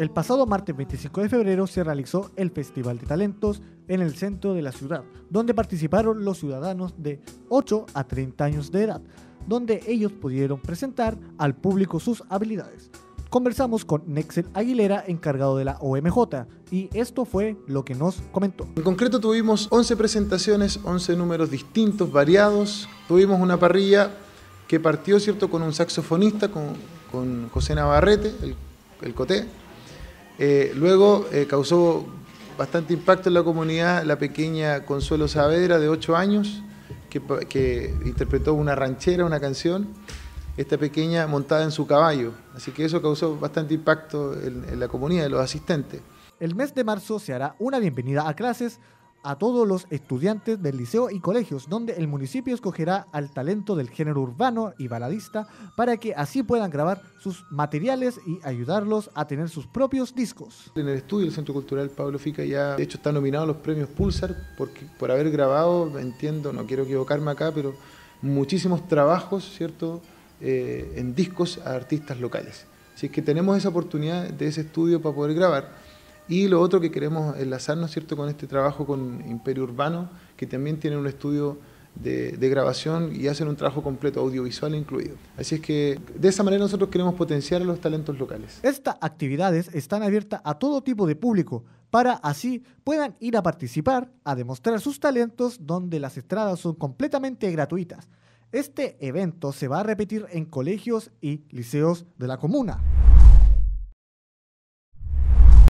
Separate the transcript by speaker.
Speaker 1: El pasado martes 25 de febrero se realizó el Festival de Talentos en el centro de la ciudad, donde participaron los ciudadanos de 8 a 30 años de edad, donde ellos pudieron presentar al público sus habilidades. Conversamos con Nexel Aguilera, encargado de la OMJ, y esto fue lo que nos comentó.
Speaker 2: En concreto tuvimos 11 presentaciones, 11 números distintos, variados. Tuvimos una parrilla que partió, ¿cierto?, con un saxofonista, con José Navarrete, el Coté. Luego causó bastante impacto en la comunidad la pequeña Consuelo Saavedra, de 8 años, que interpretó una ranchera, una canción, esta pequeña montada en su caballo. Así que eso causó bastante impacto en la comunidad, de los asistentes.
Speaker 1: El mes de marzo se hará una bienvenida a clases a todos los estudiantes del liceo y colegios, donde el municipio escogerá al talento del género urbano y baladista para que así puedan grabar sus materiales y ayudarlos a tener sus propios discos.
Speaker 2: En el estudio del Centro Cultural Pablo Fica ya, de hecho, está nominado a los premios Pulsar por haber grabado, entiendo, no quiero equivocarme acá, pero muchísimos trabajos, ¿cierto?, en discos a artistas locales. Así que tenemos esa oportunidad de ese estudio para poder grabar. Y lo otro que queremos enlazarnos, ¿cierto?, con este trabajo con Imperio Urbano, que también tienen un estudio de grabación y hacen un trabajo completo, audiovisual incluido. Así es que de esa manera nosotros queremos potenciar a los talentos locales.
Speaker 1: Estas actividades están abiertas a todo tipo de público, para así puedan ir a participar, a demostrar sus talentos, donde las entradas son completamente gratuitas. Este evento se va a repetir en colegios y liceos de la comuna.